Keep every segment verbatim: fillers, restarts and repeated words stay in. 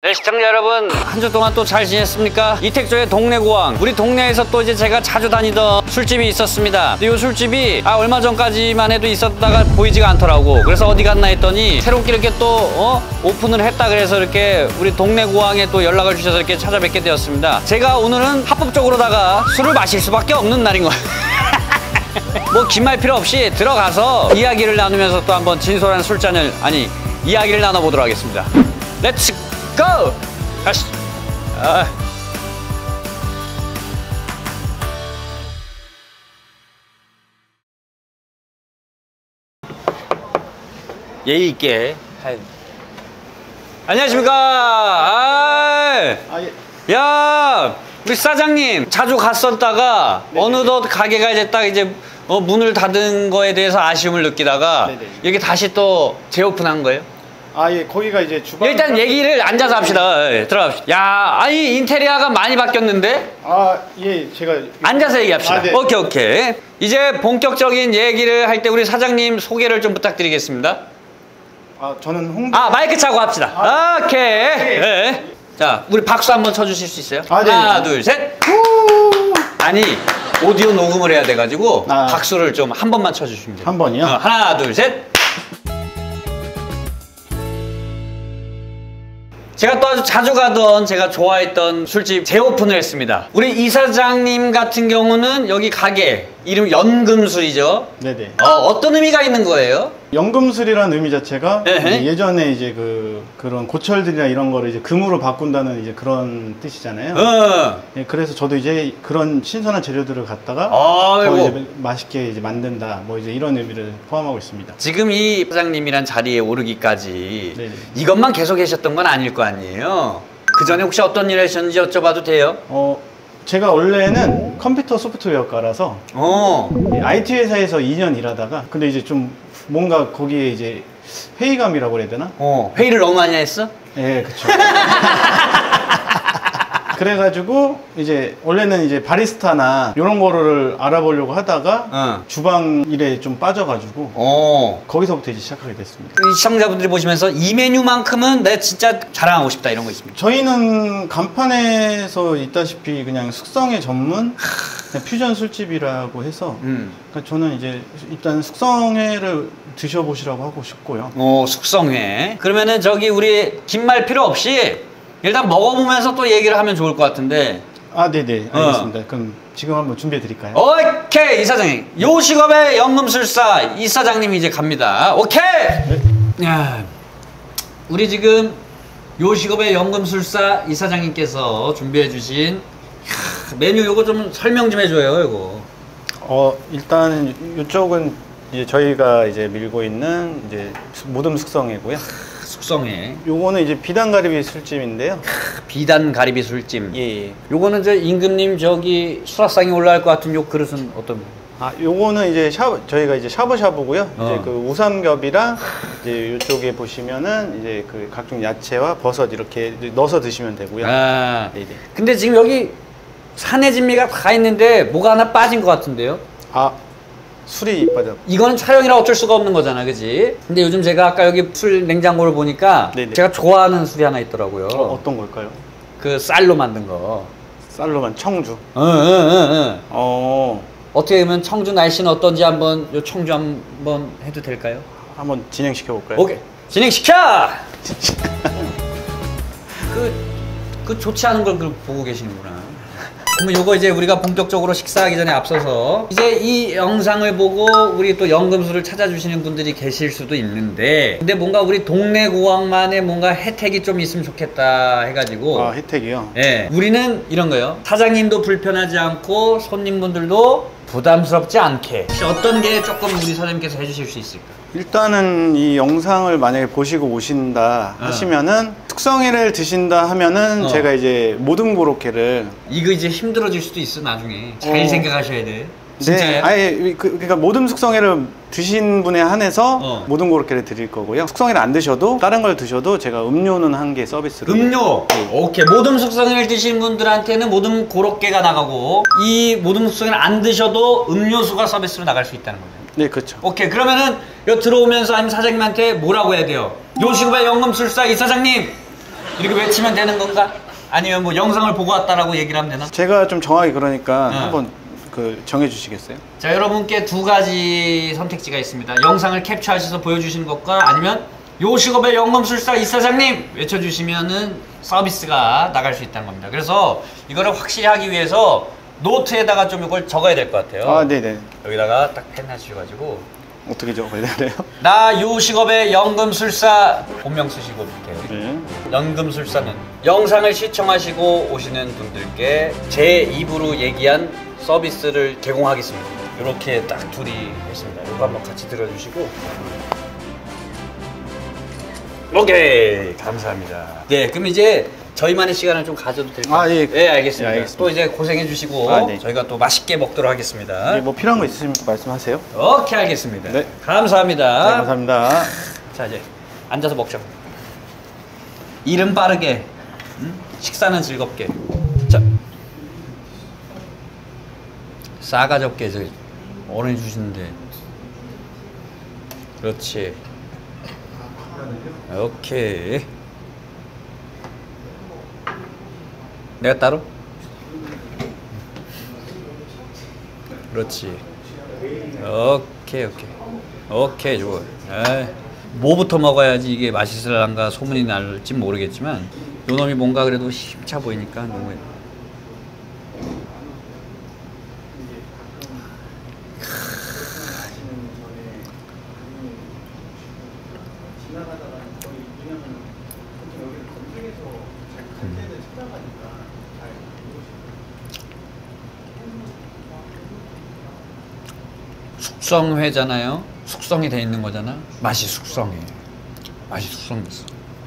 네, 시청자 여러분, 한 주 동안 또 잘 지냈습니까? 이택조의 동네고항. 우리 동네에서 또 이제 제가 자주 다니던 술집이 있었습니다. 근데 이 술집이 아 얼마 전까지만 해도 있었다가 보이지가 않더라고. 그래서 어디 갔나 했더니 새롭게 이렇게 또 어? 오픈을 했다 그래서 이렇게 우리 동네고항에 또 연락을 주셔서 이렇게 찾아뵙게 되었습니다. 제가 오늘은 합법적으로다가 술을 마실 수밖에 없는 날인 거예요. 뭐 긴 말 필요 없이 들어가서 이야기를 나누면서 또 한번 진솔한 술잔을 아니 이야기를 나눠보도록 하겠습니다. 렛츠 고! 가시죠. 아. 예의 있게. 아유. 안녕하십니까. 아. 아, 예. 야, 우리 사장님 자주 갔었다가 네네네. 어느덧 가게가 이제 딱 이제 어, 문을 닫은 거에 대해서 아쉬움을 느끼다가 네네. 이렇게 다시 또 재오픈한 거예요? 아, 예, 거기가 이제 주방. 일단 얘기를 앉아서 합시다. 예, 들어갑시다. 야, 아니 인테리어가 많이 바뀌었는데? 아, 예, 제가 앉아서 얘기합시다. 아, 네. 오케이, 오케이. 이제 본격적인 얘기를 할 때 우리 사장님 소개를 좀 부탁드리겠습니다. 아, 저는 홍. 아, 마이크 차고 합시다. 아, 오케이. 네. 네. 자, 우리 박수 한번 쳐주실 수 있어요? 아, 네. 하나, 둘, 셋. 아니, 오디오 녹음을 해야 돼가지고 아. 박수를 좀 한 번만 쳐주시면 돼요. 한 번이요? 어, 하나, 둘, 셋. 제가 또 아주 자주 가던 제가 좋아했던 술집 재오픈을 했습니다. 우리 이사장님 같은 경우는 여기 가게 이름 연금술이죠. 네네. 어, 어떤 의미가 있는 거예요? 연금술이라는 의미 자체가 에헤. 예전에 이제 그 그런 고철들이나 이런 거를 이제 금으로 바꾼다는 이제 그런 뜻이잖아요. 어. 예, 그래서 저도 이제 그런 신선한 재료들을 갖다가 더 이제 맛있게 이제 만든다, 뭐 이제 이런 의미를 포함하고 있습니다. 지금 이 사장님이란 자리에 오르기까지 네네. 이것만 계속 계셨던 건 아닐 거 아니에요? 그 전에 혹시 어떤 일을 하셨는지 여쭤봐도 돼요? 어, 제가 원래는 컴퓨터 소프트웨어과라서 어. 아이티 회사에서 이 년 일하다가 근데 이제 좀 뭔가 거기에 이제 회의감이라고 그래야 되나? 어. 회의를 너무 많이 했어? 예, 그쵸. 그래가지고 이제 원래는 이제 바리스타나 이런 거를 알아보려고 하다가 어. 주방 일에 좀 빠져가지고 어. 거기서부터 이제 시작하게 됐습니다. 이 시청자분들이 보시면서 이 메뉴만큼은 내가 진짜 자랑하고 싶다 이런 거 있습니다. 저희는 간판에서 있다시피 그냥 숙성의 전문 그냥 퓨전 술집이라고 해서 음. 그러니까 저는 이제 일단 숙성회를 드셔보시라고 하고 싶고요. 어, 숙성회. 그러면은 저기 우리 긴 말 필요 없이 일단 먹어보면서 또 얘기를 하면 좋을 것 같은데. 아, 네네. 알겠습니다. 어. 그럼 지금 한번 준비해 드릴까요? 오케이, 이사장님. 요식업의 연금술사 이사장님이 이제 갑니다. 오케이! 네. 야, 우리 지금 요식업의 연금술사 이사장님께서 준비해 주신 메뉴 요거 좀 설명 좀 해줘요, 이거. 어, 일단 이쪽은 이제 저희가 이제 밀고 있는 이제 모듬 숙성회고요. 숙성회. 요거는 이제 비단가리비 술집인데요. 비단 가리비 술찜. 예, 예. 요거는 저 임금님 저기 수라상에 올라갈 것 같은 요 그릇은 어떤? 아, 요거는 이제 샤브 저희가 이제 샤브샤브고요. 어. 이제 그 우삼겹이랑 이제 요쪽에 보시면은 이제 그 각종 야채와 버섯 이렇게 넣어서 드시면 되고요. 아. 네네. 근데 지금 여기 산의 진미가 다 있는데 뭐가 하나 빠진 것 같은데요? 아, 술이 빠져. 이거는 촬영이라 어쩔 수가 없는 거잖아, 그지? 근데 요즘 제가 아까 여기 술 냉장고를 보니까 네네. 제가 좋아하는 술이 하나 있더라고요. 어, 어떤 걸까요? 그 쌀로 만든 거. 쌀로만 청주. 응, 응, 응, 응. 어. 어떻게 보면 청주 날씨는 어떤지 한번 요 청주 한번 해도 될까요? 한번 진행시켜 볼까요? 오케이. 진행시켜! 그, 그 좋지 않은 걸 보고 계시는구나. 그러면 요거 이제 우리가 본격적으로 식사하기 전에 앞서서 이제 이 영상을 보고 우리 또 연금술을 찾아주시는 분들이 계실 수도 있는데 근데 뭔가 우리 동네고항만의 뭔가 혜택이 좀 있으면 좋겠다 해가지고 아, 혜택이요? 예, 우리는 이런 거요. 사장님도 불편하지 않고 손님분들도 부담스럽지 않게 혹시 어떤 게 조금 우리 사장님께서 해주실 수 있을까? 일단은 이 영상을 만약에 보시고 오신다 어. 하시면은 숙성회를 드신다 하면은 어. 제가 이제 모듬 고로케를 이거 이제 힘들어질 수도 있어 나중에 잘 어. 생각하셔야 돼. 네, 진짜요? 아예 그, 그러니까 모듬 숙성회를 드신 분에 한해서 어. 모듬 고로케를 드릴 거고요. 숙성회를 안 드셔도 다른 걸 드셔도 제가 음료는 한 개 서비스로. 음료. 오케이. 모듬 숙성회를 드신 분들한테는 모듬 고로케가 나가고 이 모듬 숙성회를 안 드셔도 음료수가 서비스로 나갈 수 있다는 거죠. 네, 그렇죠. 오케이. 그러면은 여 들어오면서 아니면 사장님한테 뭐라고 해야 돼요? 요식업의 연금술사 이사장님 이렇게 외치면 되는 건가? 아니면 뭐 영상을 보고 왔다라고 얘기를 하면 되나? 제가 좀 정확히 그러니까 응. 한번 그 정해주시겠어요? 자, 여러분께 두 가지 선택지가 있습니다. 영상을 캡처하셔서 보여주시는 것과 아니면 요식업의 영검술사 이사장님 외쳐주시면은 서비스가 나갈 수 있다는 겁니다. 그래서 이거를 확실히 하기 위해서 노트에다가 좀 이걸 적어야 될 것 같아요. 아, 네네. 여기다가 딱 펜 하셔가지고 어떻게 적어야 되나요? 나 요식업의 연금술사 본명 쓰시고 이렇게 네. 연금술사는 영상을 시청하시고 오시는 분들께 제 입으로 얘기한 서비스를 제공하겠습니다. 이렇게 딱 둘이 했습니다. 이거 한번 같이 들어주시고 오케이 감사합니다. 네, 그럼 이제 저희만의 시간을 좀 가져도 될까요? 아, 예. 네, 알겠습니다. 예, 알겠습니다. 또 이제 고생해 주시고 아, 네. 저희가 또 맛있게 먹도록 하겠습니다. 네, 뭐 필요한 거 있으시면 말씀하세요. 오케이, 알겠습니다. 네. 감사합니다. 네, 감사합니다. 자, 이제 앉아서 먹자. 일은 빠르게, 응? 식사는 즐겁게. 자, 싸가지 없게 저 어른이 주시는데. 그렇지. 오케이. 내가 따로? 그렇지. 오케이, 오케이. 오케이, 좋아. 에이, 뭐부터 먹어야지 이게 맛있을란가 소문이 날지 모르겠지만 요 놈이 뭔가 그래도 힘차 보이니까 너무 숙성회잖아요. 숙성이 돼 있는 거잖아. 맛이 숙성해. 맛이 숙성됐어.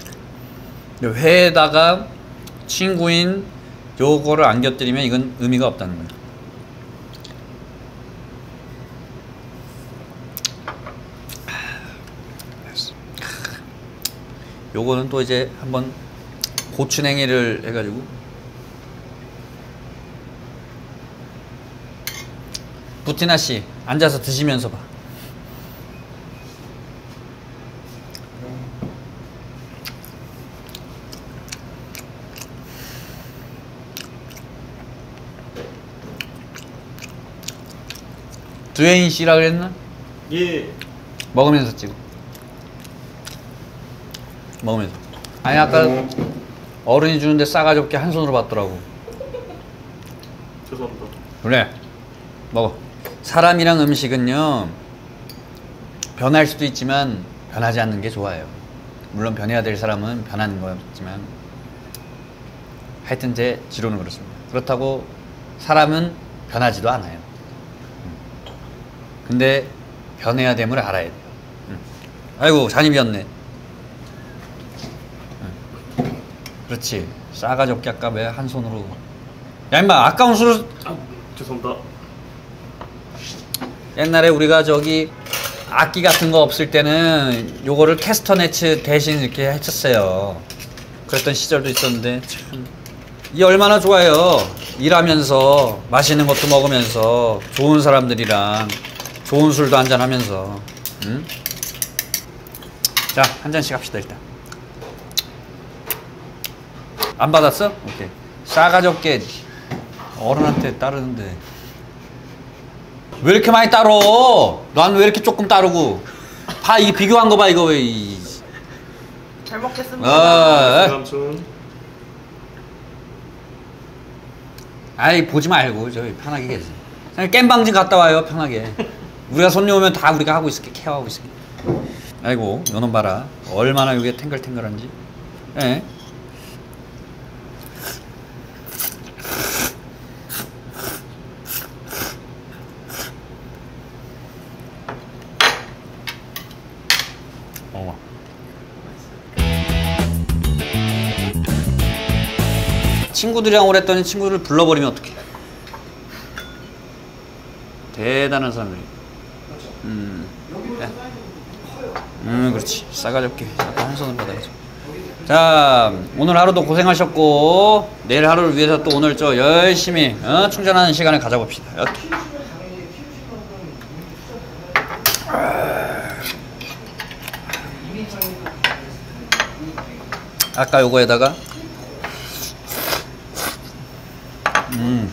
회에다가 친구인 요거를 안 곁들이면 이건 의미가 없다는 거야. 요거는 또 이제 한번 고추냉이를 해가지고 부티나 씨 앉아서 드시면서 봐. 드웨인 씨라 그랬나? 예. 먹으면서 찍어. 먹으면서. 아니 아까 어른이 주는데 싸가지 없게 한 손으로 받더라고. 죄송합니다. 그래. 먹어. 사람이랑 음식은요 변할 수도 있지만 변하지 않는 게 좋아요. 물론 변해야 될 사람은 변하는 거였지만 하여튼 제 지론은 그렇습니다. 그렇다고 사람은 변하지도 않아요. 근데 변해야 됨을 알아야 돼요. 아이고 잔이 비었네. 그렇지. 싸가지 없게 아까 왜 한 손으로. 야 임마 아까운 술을. 아, 죄송합니다. 옛날에 우리가 저기 악기 같은 거 없을 때는 요거를 캐스터네츠 대신 이렇게 했었어요. 그랬던 시절도 있었는데 참 이게 얼마나 좋아요. 일하면서 맛있는 것도 먹으면서 좋은 사람들이랑 좋은 술도 한잔 하면서. 응? 자, 한 잔씩 합시다 일단. 안 받았어? 오케이. 싸가지 없게 어른한테 따르는데 왜 이렇게 많이 따로? 난 왜 이렇게 조금 따르고? 봐, 이게 비교한 거 봐, 이거 왜. 잘 먹겠습니다. 어, 삼촌. 아이, 보지 말고, 저기 편하게 계세요. 그냥 깸방 좀 갔다 와요, 편하게. 우리가 손님 오면 다 우리가 하고 있을게, 케어하고 있을게. 아이고, 요놈 봐라. 얼마나 이게 탱글탱글한지. 예. 어. 친구들이랑 오랬더니 친구들을 불러버리면 어떡해. 대단한 사람들이. 음. 야. 음, 그렇지. 싸가지 없게. 한 손으로 받아가지고. 자, 오늘 하루도 고생하셨고, 내일 하루를 위해서 또 오늘 저 열심히 어? 충전하는 시간을 가져봅시다. 이렇게. 아까 요거에다가 음.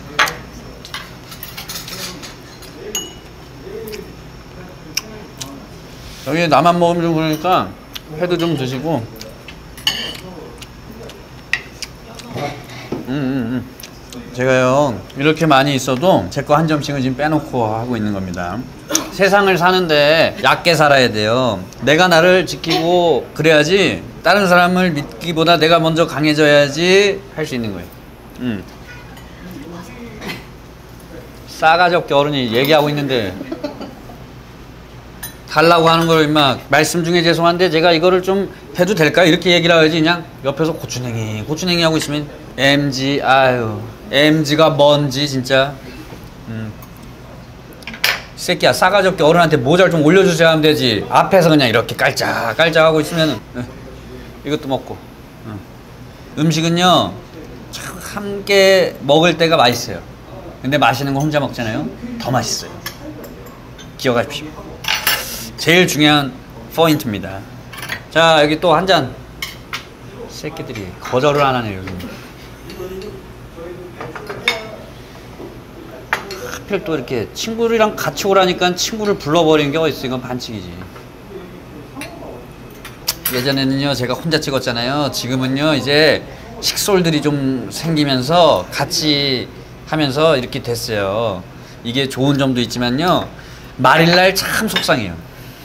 여기 나만 먹으면 좀 그러니까 회도 좀 드시고. 음, 음, 음. 제가요 이렇게 많이 있어도 제 거 한 점씩은 지금 빼놓고 하고 있는 겁니다. 세상을 사는데 얕게 살아야 돼요. 내가 나를 지키고 그래야지 다른 사람을 믿기보다 내가 먼저 강해져야지 할 수 있는 거예요. 음. 싸가지 없게 어른이 얘기하고 있는데 달라고 하는 걸 임마 말씀 중에 죄송한데 제가 이거를 좀 해도 될까요? 이렇게 얘기를 하지 그냥 옆에서 고추냉이 고추냉이 하고 있으면 엠지 아유 엠지가 뭔지 진짜. 음. 이 새끼야 싸가지 없게 어른한테 모자를 좀 올려주셔야 하면 되지. 앞에서 그냥 이렇게 깔짝 깔짝 하고 있으면 이것도 먹고. 음. 음식은요 참 함께 먹을 때가 맛있어요. 근데 맛있는 거 혼자 먹잖아요. 더 맛있어요. 기억하십시오. 제일 중요한 포인트입니다. 자 여기 또 한 잔. 새끼들이 거절을 안 하네요. 여기. 하필 또 이렇게 친구들이랑 같이 오라니까 친구를 불러버리는 게 어딨어. 이건 반칙이지. 예전에는요 제가 혼자 찍었잖아요. 지금은요 이제 식솔들이 좀 생기면서 같이 하면서 이렇게 됐어요. 이게 좋은 점도 있지만요 말일날 참 속상해요.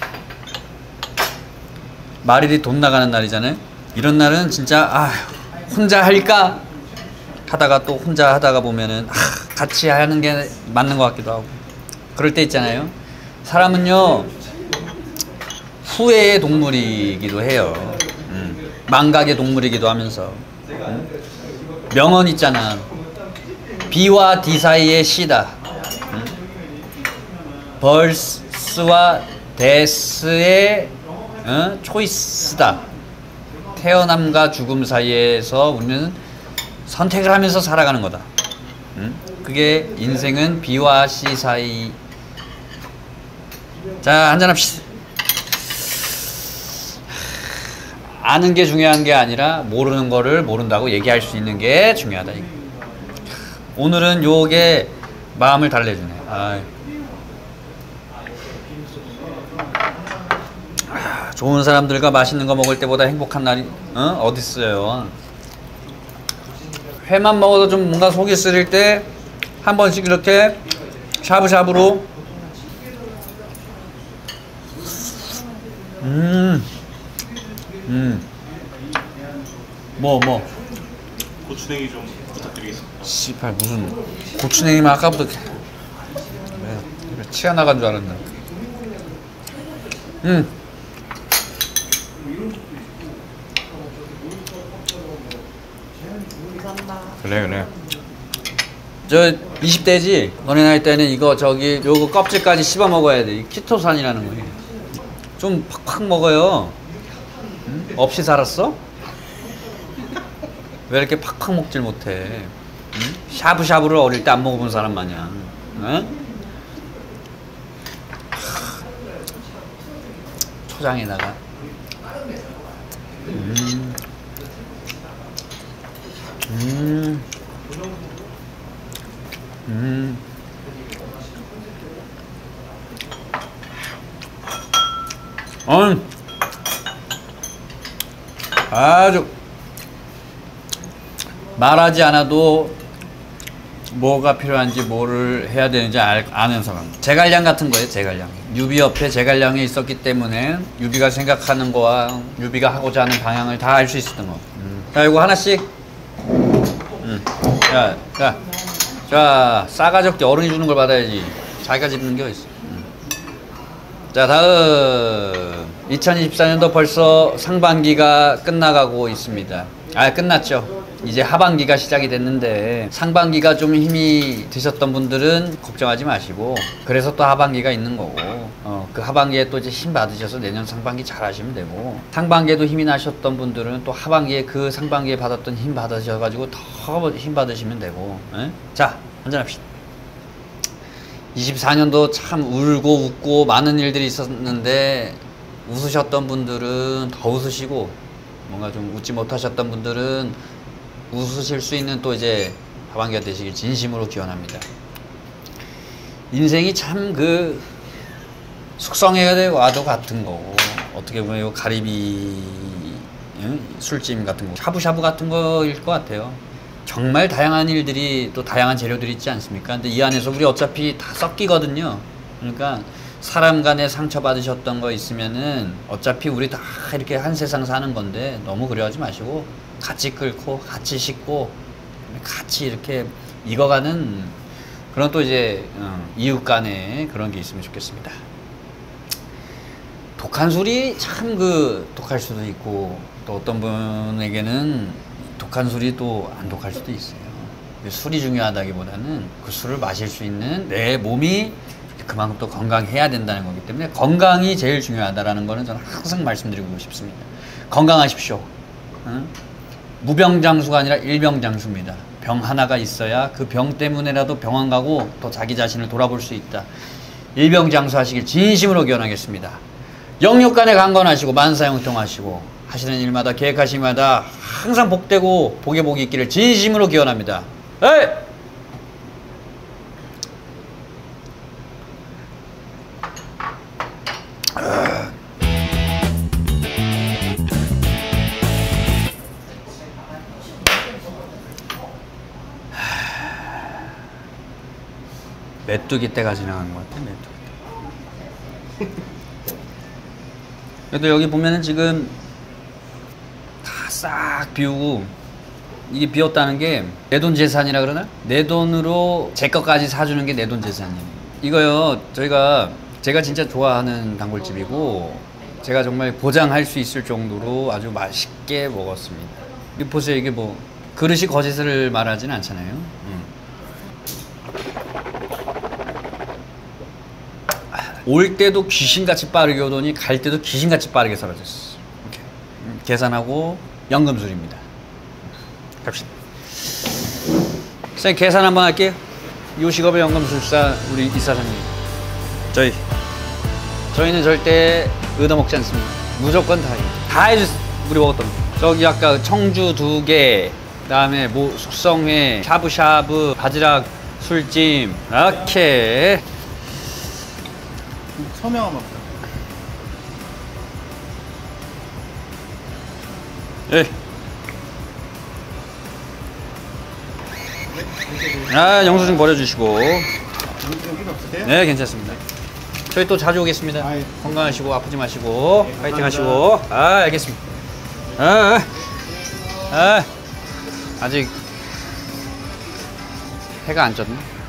말일이 돈 나가는 날이잖아요. 이런 날은 진짜 아 혼자 할까 하다가 또 혼자 하다가 보면은 아, 같이 하는 게 맞는 것 같기도 하고. 그럴 때 있잖아요. 사람은요 후회의 동물이기도 해요. 음. 망각의 동물이기도 하면서. 음. 명언 있잖아. B와 D 사이의 C다. 음. 벌스와 데스의 어? 초이스다. 태어남과 죽음 사이에서 우리는 선택을 하면서 살아가는 거다. 음? 그게 인생은 B와 C 사이. 자, 한잔합시다. 아는 게 중요한 게 아니라 모르는 거를 모른다고 얘기할 수 있는 게 중요하다. 오늘은 요게 마음을 달래주네. 아이. 아, 좋은 사람들과 맛있는 거 먹을 때보다 행복한 날이 어? 어딨어요. 회만 먹어도 좀 뭔가 속이 쓰릴 때 한 번씩 이렇게 샤브샤브로 음, 음, 뭐, 뭐. 고추냉이 좀 부탁드리겠습니다. 씨발, 무슨 고추냉이만 아까부터 왜 치아 나간 줄 알았네. 음. 그래, 그래. 저 이십 대지? 너네 나이 때는 이거 저기 요거 껍질까지 씹어 먹어야 돼. 키토산이라는 거예요. 좀 팍팍 먹어요. 응? 없이 살았어? 왜 이렇게 팍팍 먹질 못해? 응? 샤브샤브를 어릴 때 안 먹어본 사람 마냥. 응? 초장에다가 음. 음. 음. 음. 아주 말하지 않아도 뭐가 필요한지 뭐를 해야 되는지 알, 아는 사람. 제갈량 같은 거예요. 제갈량. 유비 옆에 제갈량이 있었기 때문에 유비가 생각하는 거와 유비가 하고자 하는 방향을 다 알 수 있었던 거. 음. 자, 이거 하나씩. 음. 자, 자. 자, 싸가지 없게 어른이 주는 걸 받아야지. 자기가 집는 게 어딨어. 음. 자, 다음. 이천이십사 년도 벌써 상반기가 끝나가고 있습니다. 아, 끝났죠. 이제 하반기가 시작이 됐는데 상반기가 좀 힘이 드셨던 분들은 걱정하지 마시고, 그래서 또 하반기가 있는 거고, 어, 그 하반기에 또 이제 힘 받으셔서 내년 상반기 잘 하시면 되고, 상반기에도 힘이 나셨던 분들은 또 하반기에 그 상반기에 받았던 힘 받으셔가지고 더 힘 받으시면 되고. 에? 자, 한잔합시다. 이십사 년도 참 울고 웃고 많은 일들이 있었는데 웃으셨던 분들은 더 웃으시고, 뭔가 좀 웃지 못하셨던 분들은 웃으실 수 있는 또 이제 하반기가 되시길 진심으로 기원합니다. 인생이 참 그 숙성회가 와도 같은 거고, 어떻게 보면 요 가리비 응? 술찜 같은 거, 샤브샤브 같은 거일 것 같아요. 정말 다양한 일들이 또 다양한 재료들이 있지 않습니까? 근데 이 안에서 우리 어차피 다 섞이거든요. 그러니까 사람 간에 상처받으셨던 거 있으면은 어차피 우리 다 이렇게 한 세상 사는 건데 너무 그래하지 마시고 같이 끓고 같이 씻고 같이 이렇게 익어가는 그런 또 이제 어, 이웃 간에 그런 게 있으면 좋겠습니다. 독한 술이 참 그 독할 수도 있고 또 어떤 분에게는 독한 술이 또 안 독할 수도 있어요. 술이 중요하다기보다는 그 술을 마실 수 있는 내 몸이 그만큼 또 건강해야 된다는 거기 때문에 건강이 제일 중요하다라는 거는 저는 항상 말씀드리고 싶습니다. 건강하십시오. 응? 무병장수가 아니라 일병장수입니다. 병 하나가 있어야 그 병 때문에라도 병원 가고 또 자기 자신을 돌아볼 수 있다. 일병장수 하시길 진심으로 기원하겠습니다. 영육간에 강건하시고 만사형통하시고 하시는 일마다 계획하신 일마다 항상 복되고 복에 복이 있기를 진심으로 기원합니다. 에이! 메뚜기 때가 지나가는 것 같아. 메뚜기 때. 그래도 여기 보면은 지금 다 싹 비우고, 이게 비웠다는 게 내 돈 재산이라 그러나? 내 돈으로 제 것까지 사주는 게 내 돈 재산이에요. 이거요, 저희가 제가 진짜 좋아하는 단골집이고 제가 정말 보장할 수 있을 정도로 아주 맛있게 먹었습니다. 이 보세요, 이게 뭐 그릇이 거짓을 말하진 않잖아요. 음. 올 때도 귀신같이 빠르게 오더니 갈 때도 귀신같이 빠르게 사라졌어. 이렇게. 음, 계산하고 연금술입니다. 갑시다. 선생님 계산 한번 할게요. 요식업의 연금술사 우리 이사장님. 저희 저희는 절대 얻어먹지 않습니다. 무조건 다 해요. 다 해주세요. 우리 먹었던 거. 저기 아까 청주 두 개, 그다음에 뭐 숙성회, 샤브샤브, 바지락 술찜. 오케이. 서명 한번 부탁드립니다. 예. 아, 영수증 버려주시고. 영수증 필요 없으세요? 네, 괜찮습니다. 저희 또 자주 오겠습니다. 아이, 건강하시고 아프지 마시고 네, 파이팅 감사합니다. 하시고. 아, 알겠습니다. 아, 아, 아. 아직 해가 안 졌네.